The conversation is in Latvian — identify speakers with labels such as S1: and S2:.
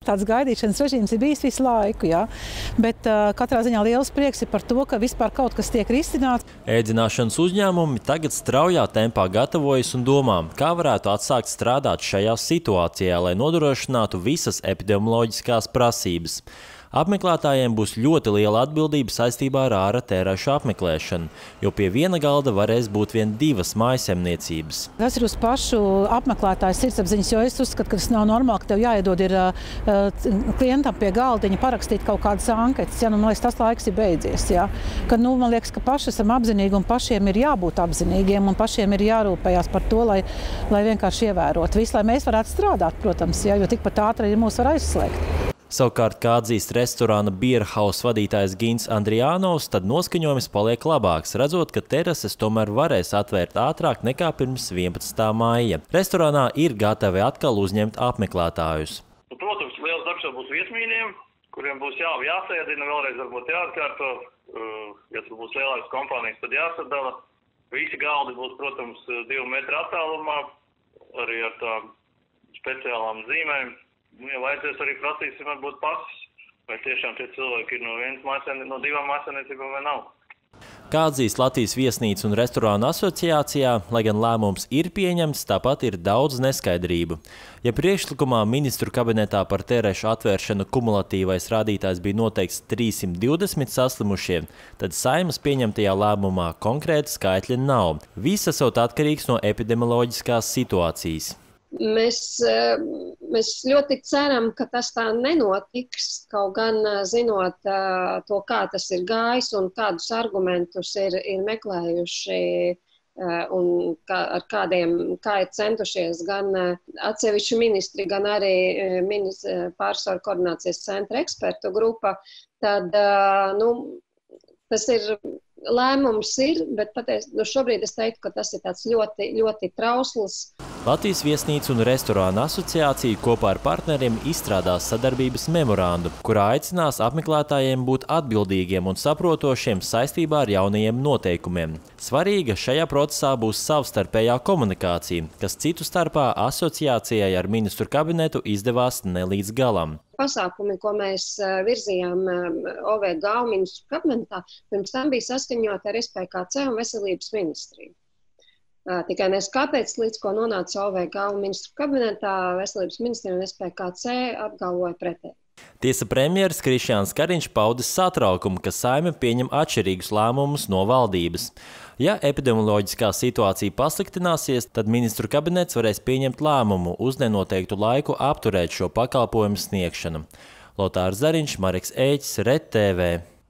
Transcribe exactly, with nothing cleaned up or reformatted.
S1: Tāds gaidīšanas režīms ir bijis visu laiku, jā. Bet uh, katrā ziņā liels prieks ir par to, ka vispār kaut kas tiek risināts.
S2: Ēdināšanas uzņēmumi tagad straujā tempā gatavojas un domā, kā varētu atsākt strādāt šajā situācijā, lai nodrošinātu visas epidemioloģiskās prasības. Apmeklētājiem būs ļoti liela atbildība saistībā ar ārā tēraušu apmeklēšanu, jo pie viena galda varēs būt vien divas mājsaimniecības.
S1: Tas ir uz pašu apmeklētāju sirdsapziņas, jo es uzskatu, ka tas nav normāli, ka tev jāiedod ir uh, klientam pie galdiņa parakstīt kaut kādas anketas. Ja, nu, man liekas, tas laiks ir beidzies. Ja. Kad, nu, man liekas, ka paši esam apzinīgi un pašiem ir jābūt apzinīgiem un pašiem ir jārūpējās par to, lai, lai vienkārši ievērot visu, lai mēs varētu strādāt, protams, ja, jo tikpat ātri mūs var aizslēgt.
S2: Savukārt, kā atzīst restorāna Beer House vadītājs Gins Andrijānovs, tad noskaņojums paliek labāks, redzot, ka terases tomēr varēs atvērt ātrāk nekā pirms vienpadsmitā maija. Restorānā ir gatavi atkal uzņemt apmeklētājus.
S3: Protams, liels darbs jau būs viesmīļiem, kuriem būs jā, jāsēdina, vēlreiz varbūt jāatkārto. Ja tur būs lielākas kompānijas, tad jāsadala. Visi galdi būs, protams, divu metru attālumā, arī ar tām speciālām zīmēm. Ja vajadzēs arī prasīsim, varbūt pasis, vai tiešām tie cilvēki ir no, mājasēni, no divām mājasēniecībām vai nav.
S2: Kā atzīst Latvijas viesnīcu un restorānu asociācijā, lai gan lēmums ir pieņemts, tāpat ir daudz neskaidrību. Ja priekšlikumā ministru kabinetā par tēraušu atvēršanu kumulatīvais rādītājs bija noteikts trīssimt divdesmit saslimušie, tad Saeimas pieņemtajā lēmumā konkrēta skaitļa nav. Viss esot atkarīgs no epidemioloģiskās situācijas.
S4: Mēs, mēs ļoti ceram, ka tas tā nenotiks, kaut gan zinot to, kā tas ir gājis un kādus argumentus ir, ir meklējuši un kā, ar kādiem, kā ir centušies gan atsevišķi ministri, gan arī pārsvaru koordinācijas centra ekspertu grupa, tad nu, tas ir lēmums ir, bet pateic, nu šobrīd es teiktu, ka tas ir tāds ļoti, ļoti trausls.
S2: Latvijas viesnīcu un restorānu asociācija kopā ar partneriem izstrādās sadarbības memorandu, kurā aicinās apmeklētājiem būt atbildīgiem un saprotošiem saistībā ar jaunajiem noteikumiem. Svarīga šajā procesā būs savstarpējā komunikācija, kas citu starpā asociācijai ar ministru kabinetu izdevās ne līdz galam.
S4: Pasākumi, ko mēs virzījām O V G un ministru kabinetā, pirms tam bija saskaņoti ar S P K C un veselības ministriju. Tikai nes kāpēc, līdz ko nonāca O V G un ministru kabinetā, veselības ministrija un S P K C apgalvoja pretēji.
S2: Tiesa premjeras Krišjāns Kariņš paudis satraukumu, ka Saeima pieņem atšķirīgus lēmumus no valdības. Ja epidemioloģiskā situācija pasliktināsies, tad ministru kabinets varēs pieņemt lēmumu uz nenoteiktu laiku apturēt šo pakalpojumu sniegšanu. Lotārs Zariņš, Mareks Ēķis, Red T V.